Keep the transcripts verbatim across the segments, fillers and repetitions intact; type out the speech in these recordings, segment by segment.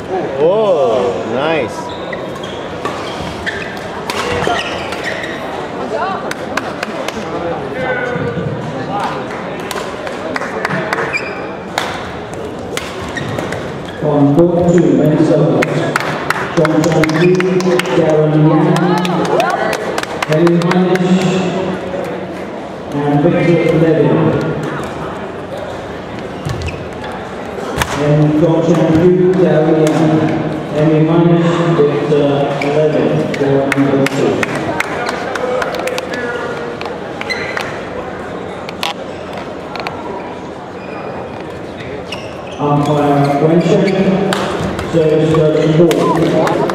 Oh, nice. On court two, men's doubles. John John Darren Yang, Henry Heinisch, and Victor Levin. And John John Darren Yang, Henry Heinisch, Victor Levin for number two. Umpire Wensham, service thirty-four.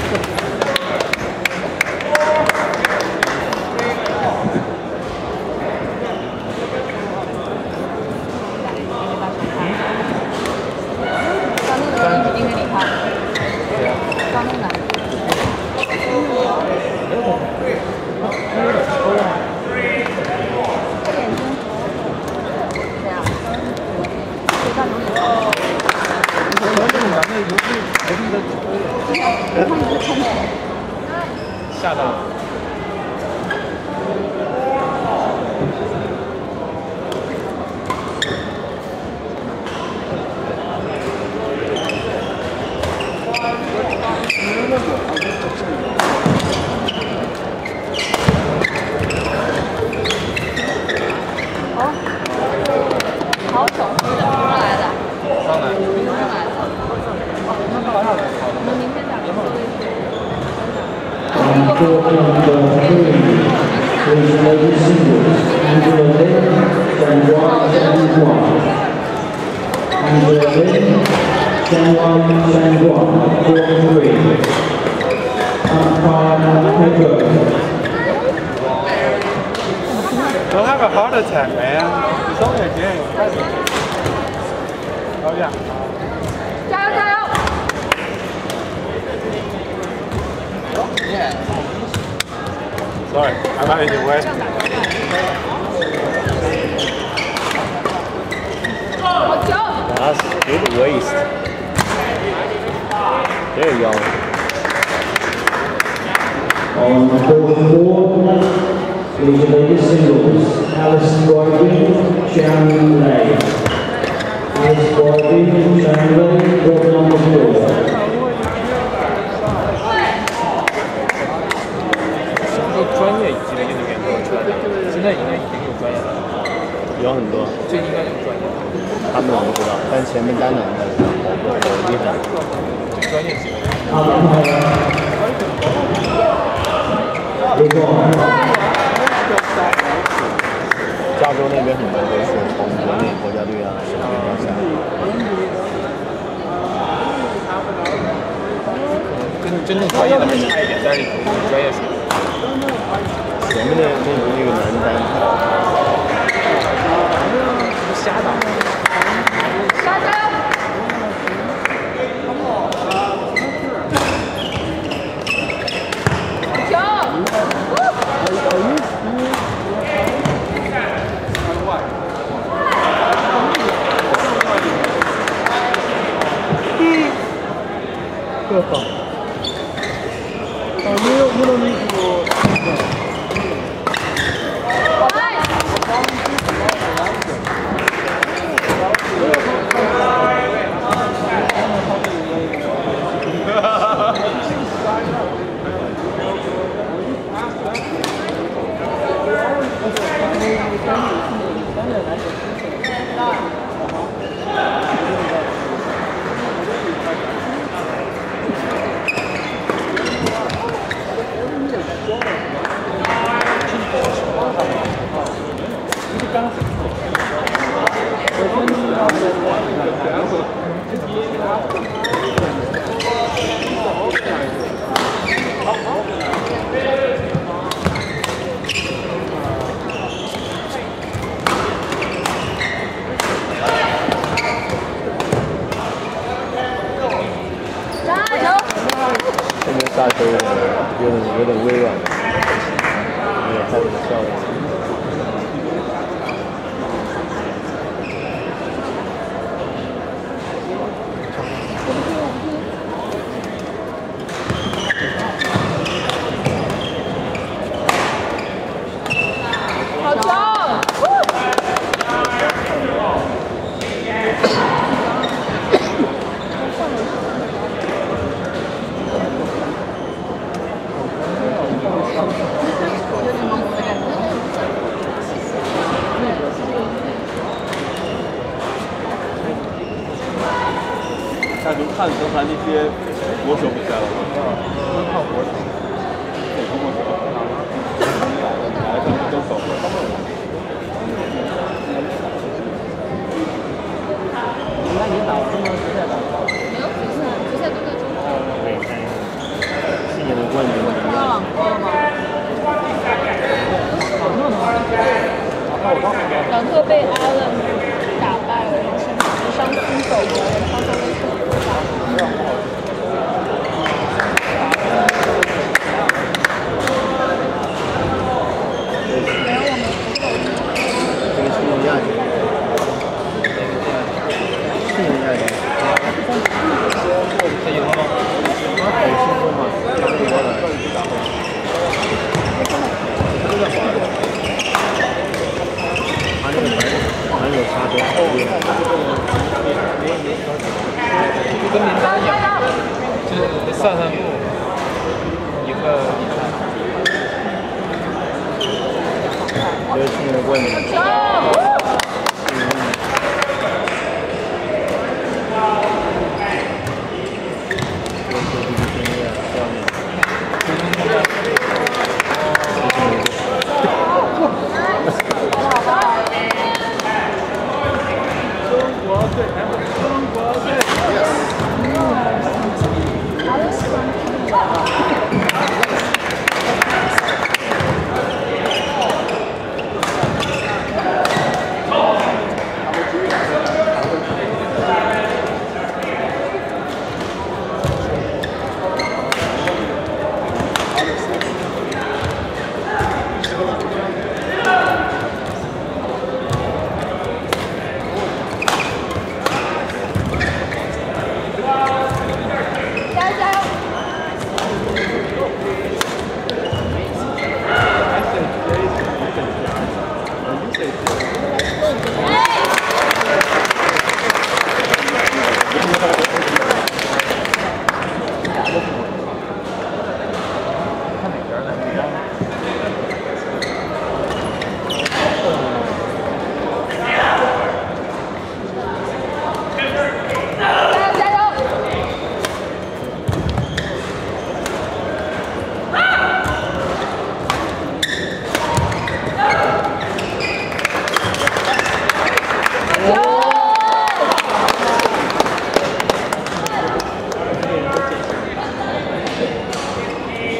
吓到了。 好久是怎么来的？ 上来。 上来的。我们明天打个座位去。 And four number three is ladies singles, Angela Lin, Zhangguan Zhangguan. Angela Lin, Zhangguan Zhangguan, four three. Umpire Pepper. Don't have a heart attack, man. It's only a game. Oh yeah. 加油加油！ Yeah. Sorry, I'm not in your way. That's good waist. There you go. On the fourth floor, these ladies singles, Alice Boydin, Sharon Lay. Alice Boydin, Sharon Lay, court number four. 专业级的运动员多出来的，现在应该已经有专业的， 有很多， 这应该有专业的。 他们我不知道，但前面单人的厉害， 最专业级的。 加州那边很多都是从国内国家队啊什么的下来。 跟真正专业的还差一点，但是有专业水平。 前面的中国那个男单， 瞎打。 加油！ 个好。啊，没有没有那个。 现在大球有点有点有点微软，没有太多的效率。 看成还那些国手比赛了吗？ 都靠国手。 哪个国手？哪个更早？ 你看你打中国决赛打不到。 没有决赛，决赛都在中国。 对，去年的冠军。 要朗科吗？朗科被 Allen 打败了，然后现在是伤心走了，伤心被胜负打。没有我们不够。 这个去年亚军。去年亚军。 在赢了吗？ 他很轻松嘛，他那个教育部大会。他都在滑的。他那个蛮蛮有差别，后面就跟林丹一样，就是上上路赢了比赛。 这是去年的冠军。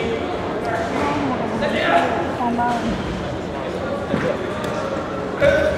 上班了。